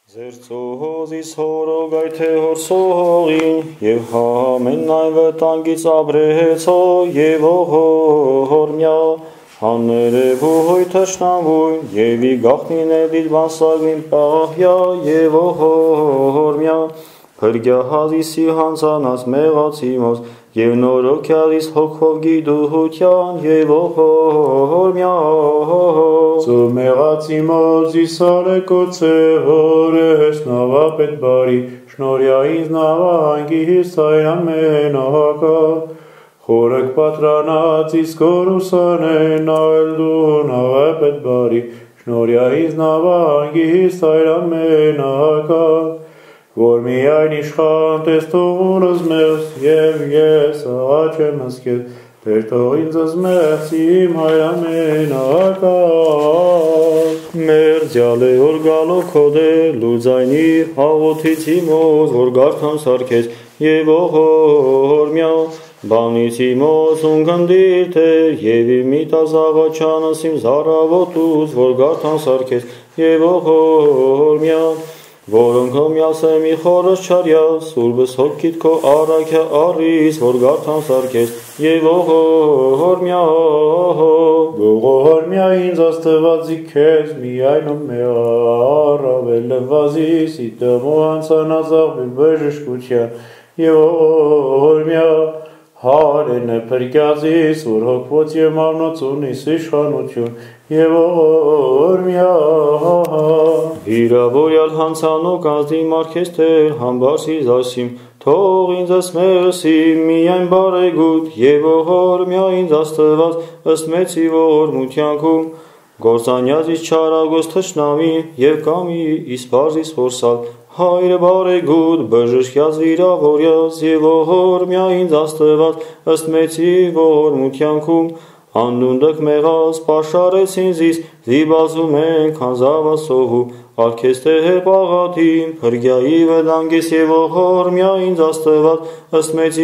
Ձերծոհոզիս հորոգայ թե հորսողին և համեն այն վտանգից ապրեցո և օհորմյա հաներևույ թշնամույն և ի գաղտնիներդիտ բանսագին պահյա և օհորմյա փրգյահազիսի հանցանած մեղացիմոս և նորոքյալիս հոգով գիդուհության և օհորմյա Ծով մեղացիմոս իսարեկոց է հորես նավապետ բարի շնորյայինց նավահանգիս այրամեն ահակա Խորեք պատրանած իսկ որուսանեն այլ դու նավապետ բարի շնորյայինց նավահանգիս այրամեն ահակա Որ միայն իշխան տեստողունս մեզ և ես աղաչ եմ հսկել Տեր թող ինձս մեզ իմ հայրամեն ահակա Մերձյալ է որ գալով քոդելու ձայնի հաղոթից իմոց որ գարթան սարքես և օհորմյա Բանից իմոց ունգնդիր թեր և իմիտաս աղաչանս իմ զարավոտուց որ գարթան սարքես և օհորմյա Որոնք հոմյասեմ ի խորս չարյաս, սուրբս հոգիտ քո առաքյա առիս, որ գարթան սարքես, և օհորմյա Ողորմյա ինձ աստվածի քեզ, միայն ու մեղար, ավել վազիս, ի տմու անցանազաղ մի բժշկության, և օհորմյա Հարեն է պրկյազիս, որ հոգվոց եմ ամնոց ունիս իշխանություն, և օհորմյա Հիրավորյալ հանցանո կազդի մարկես թեր համբարսիս ասիմ, թող ինձս մերսիմ միայն բարեգուտ, և օհորմյա ինձ աստված ըստ մեծի ողորմությանքում, գործանյազիս չարագոս թշնամին, և կամի իսպարզիս որսալ, հայրը բարեգուտ, բժշկյաց վիրավորյաց, և օհորմյա ինձ աստված ըստ մեծի ողորմությանքում, Անդունդըք մեղաս պաշարեց ինձիս, վիբազում են քանզավասողու, ալքես թե հեպաղատիմ, փրգյայի վդանգես և օհորմյա ինձ աստված ըստ մեծի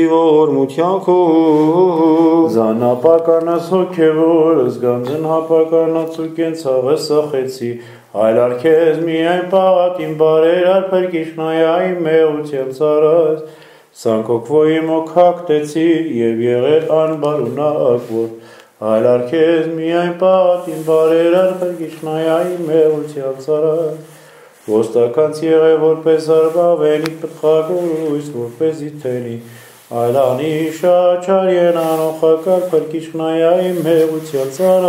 ողորմությանքում Զանապականաս հոգևոր, զգանձն հապականաց ու կենցաղը սախեցի, այլ ալքես միայն պաղատիմ բարերար պրկիշնայայի մեղությամբ ծարած, սանքոքվոյի մոքակտեցի և եղել անբարունակվոր, այլ ալքես միայն պաղատիմ բարերար պրկիշնայայի մեղությամբ ծարած, ոստականց եղե որպես արբավենի պտխագույս որպես իթենի, այլ անիշա չարյեն անոխակար պրկիշնայայի մեղությամբ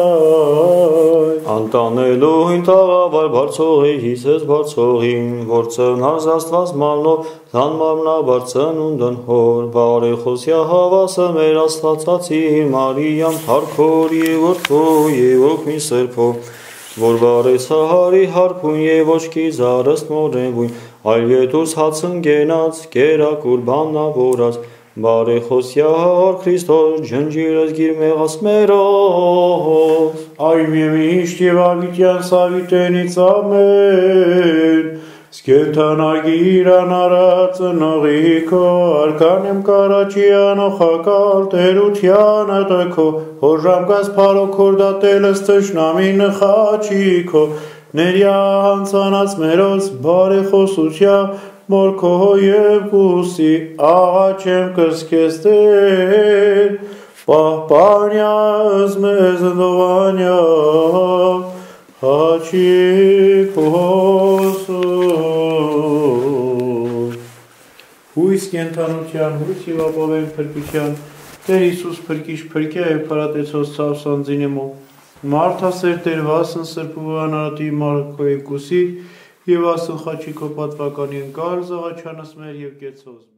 ծարած Անտանելու հին տաղավար բարձողի հիսես բարձողին, որ ծնարզ աստված մալնով զան մարմնաբար ծնունդն հոր, բարեխոսյա հավասը մեր աստվածացի Մարիամ թարքոր և որդո և օգնի սրբո, որ բարեցահարի հարփուն և ոչքի զարստ մորենվույն, այլ ետուս հացն գենած, կերակուր բանավորած, բարեխոսյա հար Քրիստոս ջնջիրս գիր մեղաս մերոս Այ միմիշտ և ավիտյան սավիտենից ամեն Սկենթանագիր անարած նողիքո Արքանեմ կարաչի անոխակալ տերությանը տքո Հոժամկաս պարոքոր դատելս թշնամի նխաչիքո Ներյա հանցանած մերոս բարեխոսության Մորքո և կուսի աղաչ եմ կսկես տեր Պահպանյաս մեզ նովանյա հաչիկ հոսով Հույս կենթանության, հույս և ապավեն փրկության Տեր Իսուս փրկիչ փրկյա և պարատեցոս ծավսան զինեմո Մարդասեր Տեր վասն սրպու անարատի մարկո և կուսի Եվ ասն խաչիկո պատվականի ընկալ զաղաչանս մեր և կեցոզ